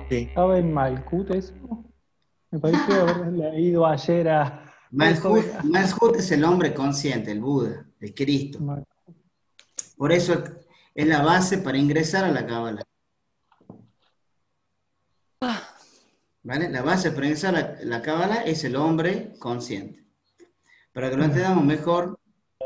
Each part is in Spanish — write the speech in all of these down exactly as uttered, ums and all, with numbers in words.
Sí. ¿Estaba en Malkut eso? Me pareció haber leído ayer a eso Malhut, de... Malhut es el hombre consciente, el Buda, el Cristo. Mal- Por eso es la base para ingresar a la Cábala. ¿Vale? La base para ingresar a la, la Cábala es el hombre consciente. Para que lo Claro. entendamos mejor,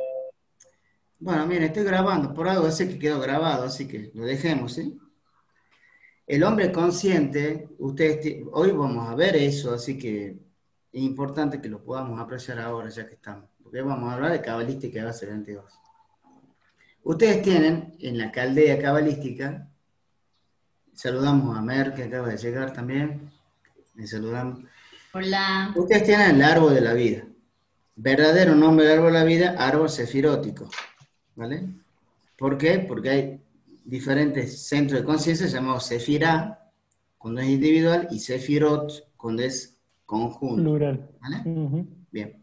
bueno, miren, estoy grabando, por algo sé que quedó grabado, así que lo dejemos, ¿sí? El hombre consciente, ustedes, ti- hoy vamos a ver eso, así que es importante que lo podamos apreciar ahora, ya que estamos, porque vamos a hablar de cabalística base veintidós. Ustedes tienen en la caldea cabalística, saludamos a Mer, que acaba de llegar también, le saludamos. Hola. Ustedes tienen el árbol de la vida, verdadero nombre del árbol de la vida, árbol sefirótico, ¿vale? ¿Por qué? Porque hay diferentes centros de conciencia llamados sefirá, cuando es individual, y sefirot, cuando es conjunto, Plural. ¿vale? Ujú. Bien.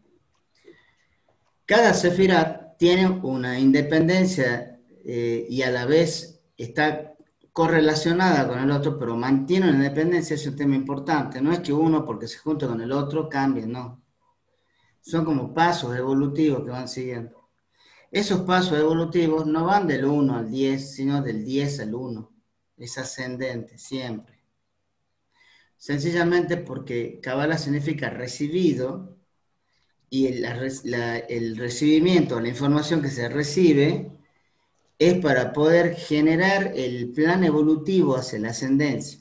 Cada sefirá tiene una independencia eh, y a la vez está correlacionada con el otro, pero mantiene una independencia, es un tema importante. No es que uno, porque se junta con el otro, cambie, no. Son como pasos evolutivos que van siguiendo. Esos pasos evolutivos no van del uno al diez, sino del diez al uno. Es ascendente, siempre. Sencillamente porque Kabbalah significa recibido y el, la, la, el recibimiento, la información que se recibe, es para poder generar el plan evolutivo hacia la ascendencia.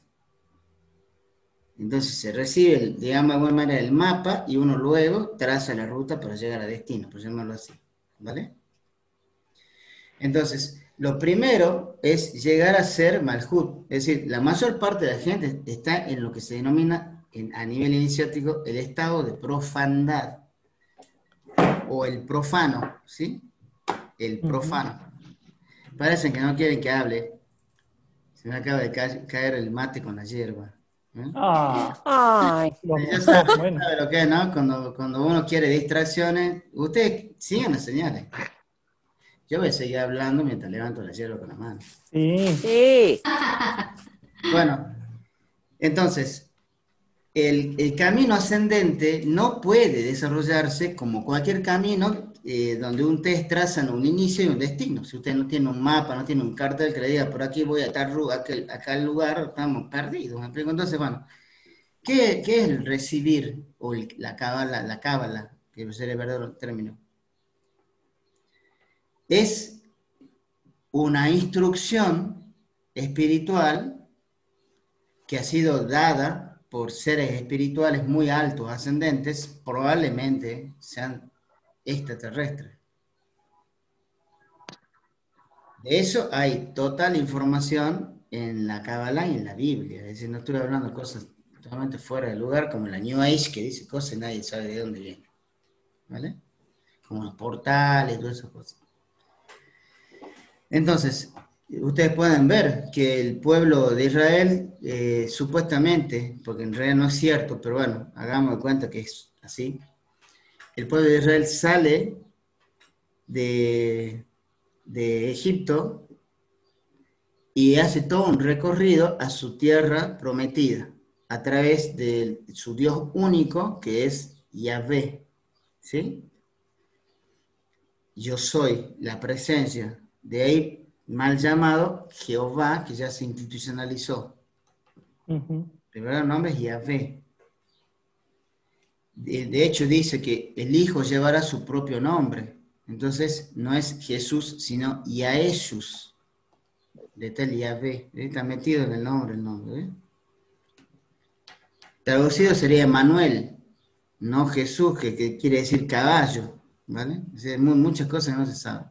Entonces se recibe, el, digamos de alguna manera, el mapa y uno luego traza la ruta para llegar a destino, por llamarlo así. ¿Vale? Entonces, lo primero es llegar a ser Malhut. Es decir, la mayor parte de la gente está en lo que se denomina en, a nivel iniciático el estado de profandad o el profano, ¿sí? El Ujú. profano. Parecen que no quieren que hable. Se me acaba de ca caer el mate con la hierba. ¿Eh? Ah, Ay, lo Ya sabe, mojó. Bueno, sabe lo que es, ¿no? Cuando, cuando uno quiere distracciones, ustedes sigan las señales. Yo voy a seguir hablando mientras levanto la hierba con la mano. sí. sí. Bueno, entonces, el, el camino ascendente no puede desarrollarse como cualquier camino eh, donde un test trazan un inicio y un destino. Si usted no tiene un mapa, no tiene un cartel que le diga por aquí voy a tal lugar, aquel, acá al lugar, estamos perdidos. ¿Me explico? Entonces, bueno, ¿qué, qué es el recibir o el, la cábala, la cábala, que sería el verdadero término? Es una instrucción espiritual que ha sido dada por seres espirituales muy altos, ascendentes, probablemente sean extraterrestres. De eso hay total información en la Kabbalah y en la Biblia. Es decir, no estoy hablando de cosas totalmente fuera de lugar, como la New Age, que dice cosas y nadie sabe de dónde viene. ¿Vale? Como los portales, todas esas cosas. Entonces, ustedes pueden ver que el pueblo de Israel, eh, supuestamente, porque en realidad no es cierto, pero bueno, hagamos de cuenta que es así, el pueblo de Israel sale de, de Egipto y hace todo un recorrido a su tierra prometida, a través de su Dios único, que es Yahvé, ¿sí? Yo soy la presencia, de ahí mal llamado Jehová, que ya se institucionalizó. Ujú. El verdadero nombre es Yahvé. De, de hecho, dice que el Hijo llevará su propio nombre. Entonces, no es Jesús, sino Yaeshus. De tal Yahvé. Está metido en el nombre el nombre. ¿eh? Traducido sería Emanuel, no Jesús, que, que quiere decir caballo. ¿Vale? O sea, mu- muchas cosas no se saben.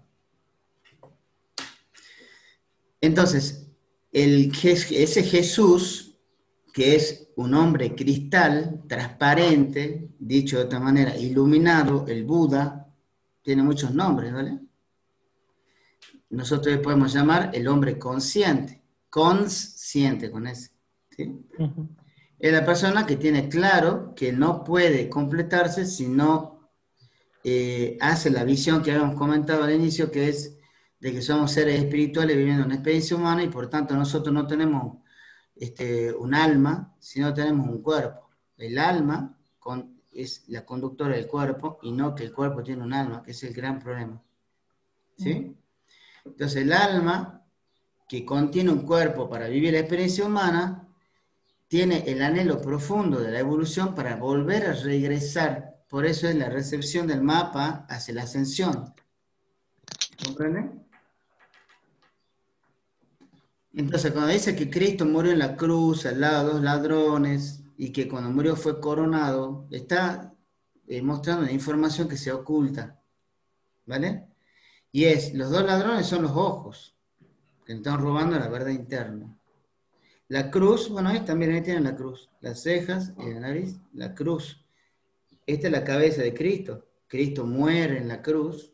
Entonces, el, ese Jesús, que es un hombre cristal, transparente, dicho de otra manera, iluminado, el Buda, tiene muchos nombres, ¿vale? Nosotros le podemos llamar el hombre consciente, consciente con ese, ¿sí? Ujú. Es la persona que tiene claro que no puede completarse si no eh, hace la visión que habíamos comentado al inicio, que es de que somos seres espirituales viviendo en una experiencia humana y por tanto nosotros no tenemos este, un alma si no tenemos un cuerpo. El alma con, es la conductora del cuerpo y no que el cuerpo tiene un alma, que es el gran problema. ¿Sí? Entonces el alma, que contiene un cuerpo para vivir la experiencia humana, tiene el anhelo profundo de la evolución para volver a regresar. Por eso es la recepción del mapa hacia la ascensión. ¿Comprenden? Entonces, cuando dice que Cristo murió en la cruz al lado de dos ladrones y que cuando murió fue coronado, está eh, mostrando una información que se oculta. ¿Vale? Y es, los dos ladrones son los ojos, que están robando la verdad interna. La cruz, bueno, ahí también ahí tienen la cruz. Las cejas y la nariz, la cruz. Esta es la cabeza de Cristo. Cristo muere en la cruz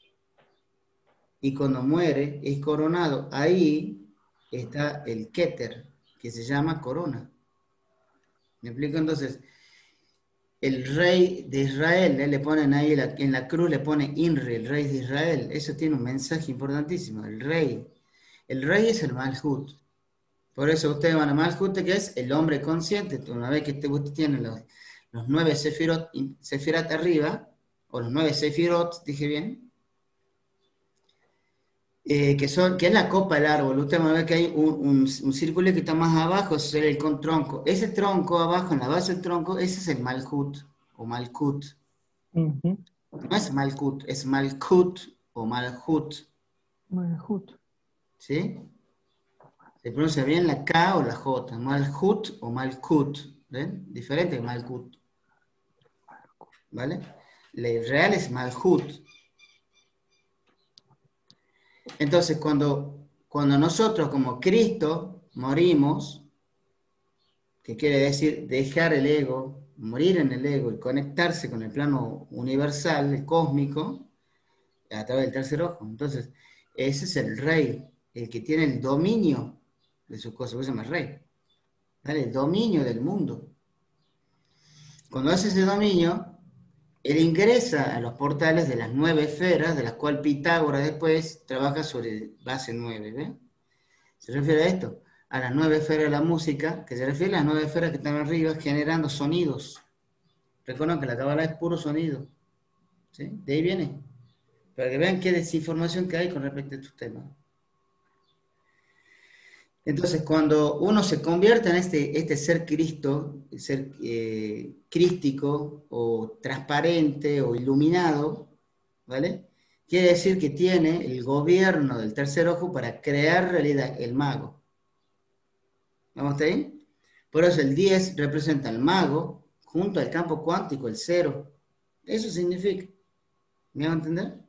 y cuando muere es coronado. Ahí está el Keter, que se llama corona. ¿Me explico? Entonces, el rey de Israel, ¿eh? Le ponen ahí la, en la cruz, le pone Inri, el rey de Israel. Eso tiene un mensaje importantísimo, el rey. El rey es el Malhut. Por eso ustedes van a Malhut, que es el hombre consciente. Una vez que ustedes tienen los, los nueve sefirot, sefirot arriba, o los nueve sefirot, dije bien, eh, que, son, que es la copa del árbol. Ustedes van a ver que hay un, un, un círculo que está más abajo, es el con tronco. Ese tronco abajo, en la base del tronco, ese es el Malhut, o Malkut. Uh-huh. No es Malkut, es Malkut o Malhut. Malhut. ¿Sí? Se pronuncia bien la K o la J. Malhut o Malkut. ¿Ven? Diferente que Malkut. ¿Vale? El real es Malhut. Entonces, cuando, cuando nosotros como Cristo morimos, que quiere decir dejar el ego, morir en el ego y conectarse con el plano universal, el cósmico, a través del tercer ojo. Entonces, ese es el rey, el que tiene el dominio de sus cosas, por eso se llama rey. ¿Vale? El dominio del mundo. Cuando hace ese dominio, él ingresa a los portales de las nueve esferas, de las cuales Pitágoras después trabaja sobre base nueve. ¿Ve? Se refiere a esto, a las nueve esferas de la música, que se refiere a las nueve esferas que están arriba generando sonidos. Recuerden que la Cábala es puro sonido. ¿Sí? De ahí viene. Para que vean qué desinformación que hay con respecto a estos temas. Entonces, cuando uno se convierte en este, este ser Cristo, ser eh, crístico o transparente o iluminado, ¿vale? Quiere decir que tiene el gobierno del tercer ojo para crear realidad, el mago. ¿Vamos hasta ahí? Por eso el diez representa al mago junto al campo cuántico, el cero. Eso significa. ¿Me van a entender?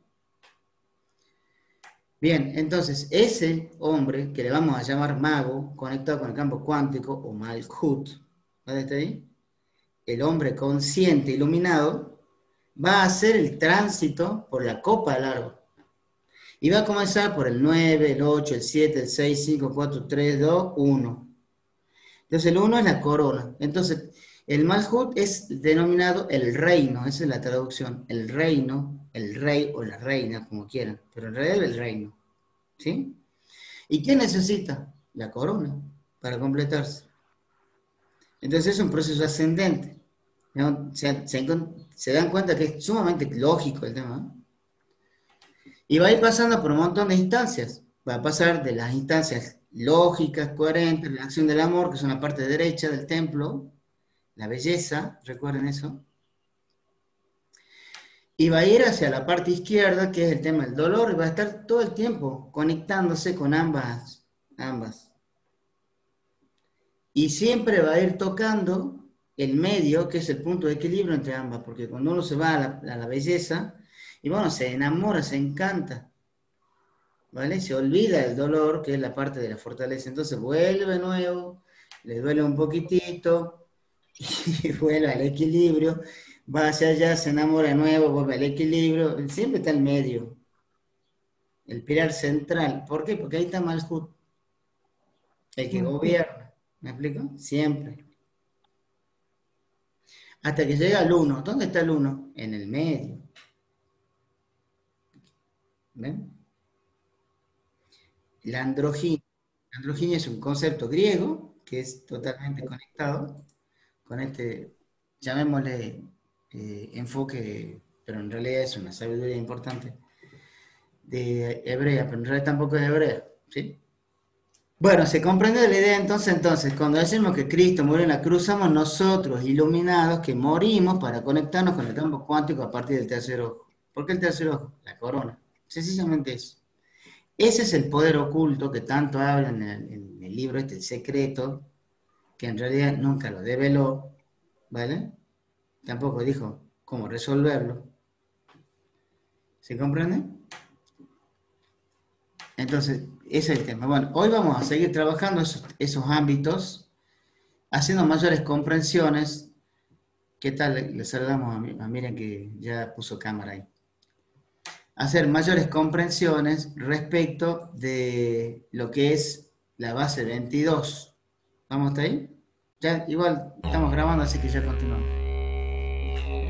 Bien, entonces ese hombre que le vamos a llamar mago, conectado con el campo cuántico o Malhut, ¿vale? ¿Está ahí? El hombre consciente, iluminado, va a hacer el tránsito por la copa del árbol. Y va a comenzar por el nueve, el ocho, el siete, el seis, cinco, cuatro, tres, dos, uno. Entonces el uno es la corona. Entonces el Malhut es denominado el reino, esa es la traducción. El reino, el rey o la reina, como quieran, pero en realidad el reino. ¿Sí? ¿Y qué necesita? La corona para completarse. Entonces es un proceso ascendente. ¿No? Se, se, se dan cuenta que es sumamente lógico el tema, ¿no? Y va a ir pasando por un montón de instancias. Va a pasar de las instancias lógicas, coherentes, la acción del amor, que son la parte derecha del templo, la belleza, recuerden eso. Y va a ir hacia la parte izquierda, que es el tema del dolor, y va a estar todo el tiempo conectándose con ambas, ambas. Y siempre va a ir tocando el medio, que es el punto de equilibrio entre ambas, porque cuando uno se va a la, a la belleza, y bueno, se enamora, se encanta, ¿vale? Se olvida el dolor, que es la parte de la fortaleza, entonces vuelve de nuevo, le duele un poquitito, y vuelve al equilibrio, va hacia allá, se enamora de nuevo, vuelve al equilibrio, siempre está el medio, el pilar central. ¿Por qué? Porque ahí está Malhut, el que gobierna, ¿me explico? Siempre. Hasta que llega al uno. ¿Dónde está el uno? En el medio. ¿Ven? La androginia. La androginia es un concepto griego que es totalmente conectado con este, llamémosle eh, enfoque, pero en realidad es una sabiduría importante, de hebrea, pero en realidad tampoco es hebrea, ¿sí? Bueno, se comprende la idea entonces, entonces, cuando decimos que Cristo murió en la cruz, somos nosotros iluminados que morimos para conectarnos con el campo cuántico a partir del tercer ojo. ¿Por qué el tercer ojo? La corona. Sencillamente eso. Ese es el poder oculto que tanto habla en el, en el libro este, El Secreto, que en realidad nunca lo develó, ¿vale? Tampoco dijo cómo resolverlo. ¿Se comprende? Entonces, ese es el tema. Bueno, hoy vamos a seguir trabajando esos, esos ámbitos, haciendo mayores comprensiones. ¿Qué tal? Le, le saludamos a, a Miren que ya puso cámara ahí. Hacer mayores comprensiones respecto de lo que es la base veintidós. ¿Vamos hasta ahí? Ya, igual estamos grabando, así que ya continuamos.